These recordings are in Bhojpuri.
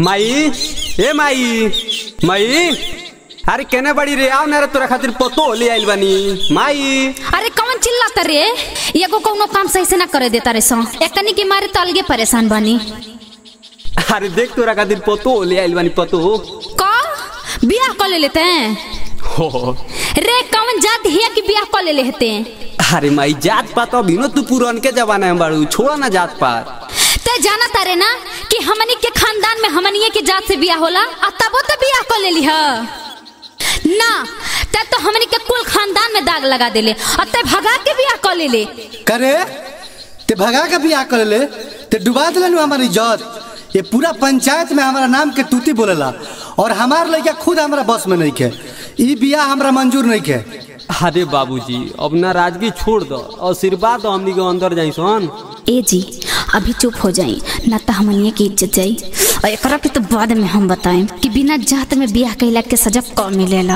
माई ए माई माई अरे केने बड़ी रे आओ ना तोरा खातिर पतो ले आइल बानी माई। अरे कौन चिल्लाता रे? एगो कोनो काम सही से ना करे देता रे सो एकनी के मारे तलगे परेशान बानी। अरे देख तोरा खातिर पतो ले आइल बानी पतो। का बियाह कर ले लेते हैं? हो रे कौन जात है कि बियाह कर ले लेते हैं? अरे माई जात पात अभी न तू पुरान के जमाना में बाड़ू, छोड़ा ना जात पात। ते जाना तारे ना कि हमनी के खानदान में हमनी के जात से बियाह होला आ तबो तो बियाह कर लेली ह ना। ते तो हमनी के कुल खानदान में दाग लगा देले और ते भगा के बियाह कर लेले। करे ते भगा के बियाह कर ले ते डुबा देलनु हमारी इज्जत। ये पूरा पंचायत में हमारा नाम के तूती बोलेला और हमार लड़का खुद हमारा बस में नहीं के। ई बियाह हमरा मंजूर नहीं के। अरे बाबूजी अब नाराजगी छोड़ दो, आशीर्वाद दो हमनी के अंदर जाई सन। ए जी अभी चुप हो जाई ना तो हमनी की इज्जत जाई और एकरा के तो बाद में हम बताएं कि बिना जात में बियाह कइला के सजा कौन मिलेला।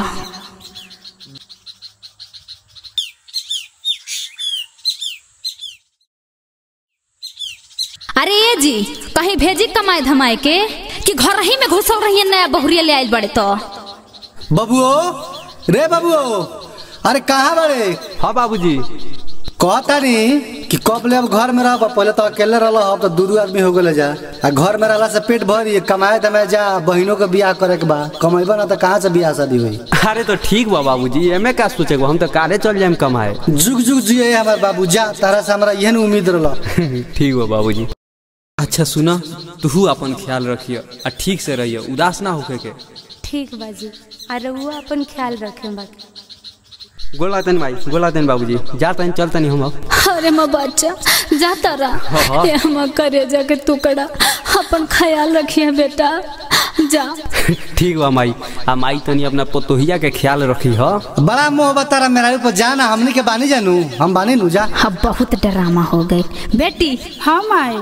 अरे ए जी कहीं भेजी कमाए धमाए के कि घर ही में घुसल रही नया बहुरिया ले आइल बड़े तो। बबुओ रे बबुओ अरे कहाँ बड़े? हाँ बाबूजी कहता नहीं कि कब ले अब घर में रह। पहले तो अकेले रह, अब तो दू आदमी हो गए जा। आ घर में रहला से पेट भरी कमाए धमाए जा। बहनों के बियाह करे के बा, कमेबा ना तो कहाँ से बियाह शादी हुई। अरे तो ठीक बा बाबूजी, एमे का सोचे हम तो काले चल जाए कमाए। जुग जुग जिए हमारे बाबू, जा तारा से हमारा यह उम्मीद रहा। ठीक बा बाबूजी। अच्छा सुना तू अपन ख्याल रखियो और ठीक से रहियो, उदास ना होके के। ठीक बाजी अरे वो अपन ख्याल रखे बाकी। गोला तन भाई, गोला तन बाबूजी, जाता हैं चलता नहीं हम अब। अरे माँ बच्चा जाता रहा ये हम करे जाके टुकड़ा अपन ख्याल रखिए बेटा जा। ठीक बा माई, आ माई तनी अपना पोतोहिया के ख्याल रखी हो। बड़ा मोह बतारा मेरा ऊपर जाना, हमनी के बानी जानू, हम बानी नू जा। अब बहुत ड्रामा हो गए बेटी। हम आए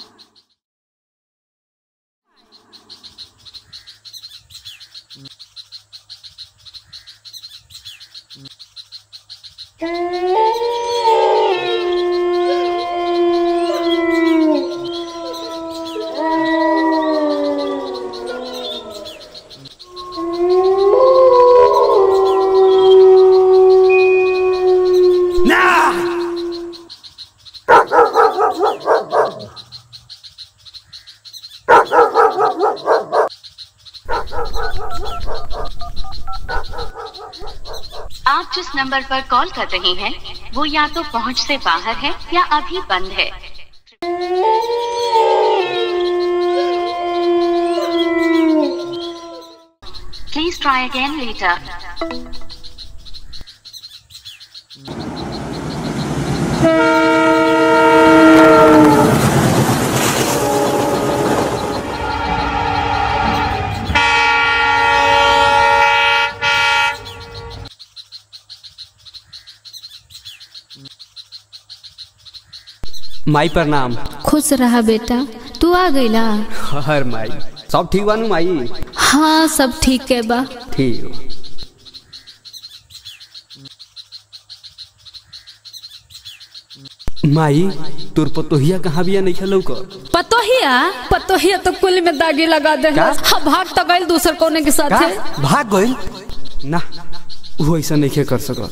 आप जिस नंबर पर कॉल कर रहे हैं वो या तो पहुंच से बाहर है या अभी बंद है। Please try again later. माई प्रणाम। खुश रहा बेटा, तू आ गईला? हर माई सब ठीक बानू माई? हाँ सब ठीक है बा। ठीक माई तोर पतोहिया कहाँ बिया नहीं खेलो कर? पतोहिया तो कुल में दागी लगा दे। भाग तो गई दूसर कोने के साथ है। भाग गई ना, वो ऐसा नहीं कर सका।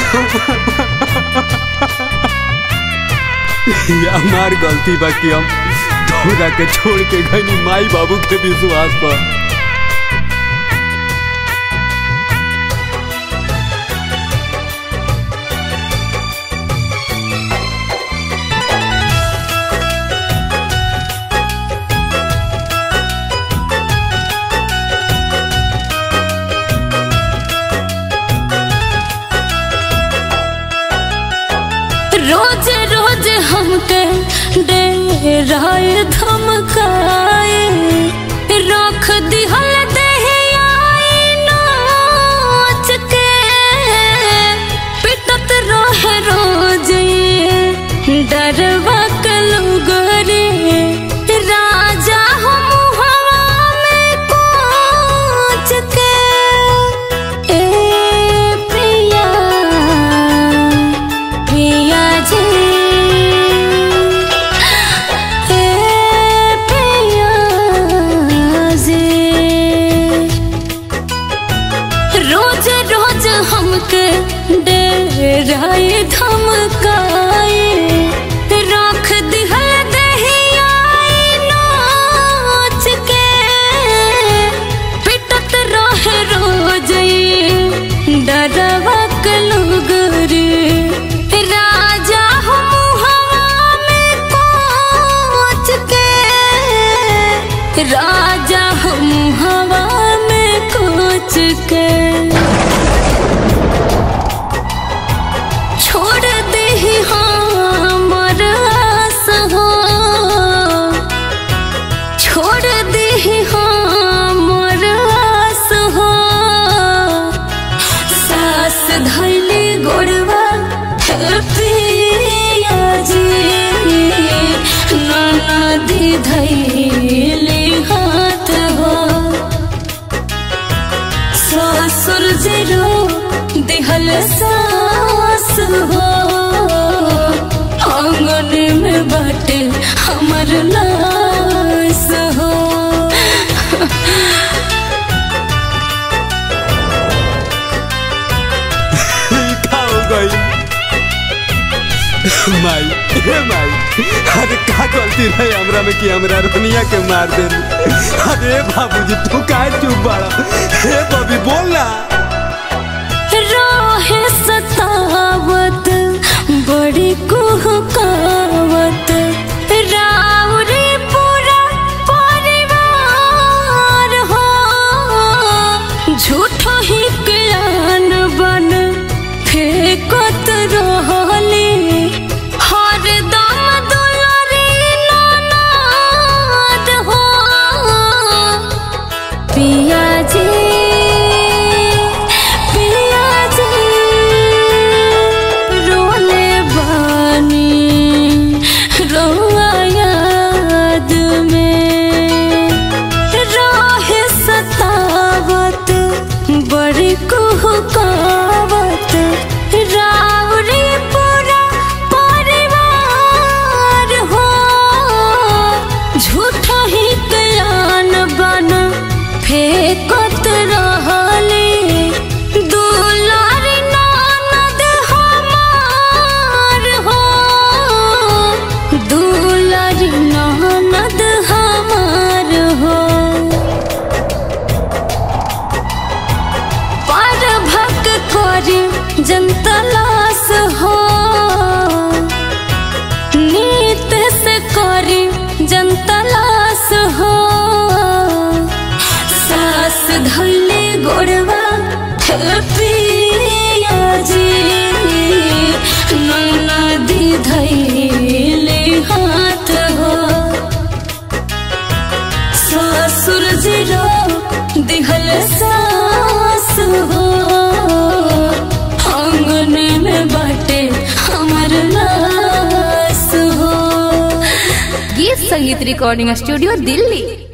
हमार गलती बा कि हम तोरा के छोड़ के गई माई बाबू के विश्वास पर। रोज रोज हमके डेराए धमकाए रख दिहल देहियाई नाच के पिटत रहे रोज ये डरवा के लोग रे राजा हम हवा में कोच के ए प्रिया प्रिया जी रोज रोज हमके डेराए धमकाए रख दिहल देहियाई नाच के पिटत रहे रोज ये डरवा के लोग रे राजा हम हवा में कोच के राजा हम हवा में कोच के छोड़ दे हमर आस हो छोड़ दे हमर आस हो सास धैली गोड़वा पिया जी ननदी धैली हाथ हो ससुर जरो दिहल सास हो आंगन में बाटे हमर लाश हो खाओ गई माई हे माई, अरे का गलती रहे हमरा में कि हमरा रोनिया के मार दे। अरे बाबूजी तू काहे चुप बाड़ा? हे बबी बोल ना। रोहे सतावत बड़ी कुहकावत राउरी पूरा परिवार हो झूठो ही ज्ञान बन फेंकत रहली हरदम दुलारी ननद हो पिया जी बड़ी कुहकावत राउरी पूरा परिवार हो झूठा ही ज्ञान बन फेंकत रहली दुलारी ननद हमार हो दुलारी ननद हमार हो जनता लाश हो नीत से करी जनता लाश हो सास धैले गोड़वा पिया जी ननदी धैले हाथ हो ससुर जरो दिहल सास हो आंगन में बाटे हमर लाश हो। गीत संगीत रिकॉर्डिंग स्टूडियो दिल्ली।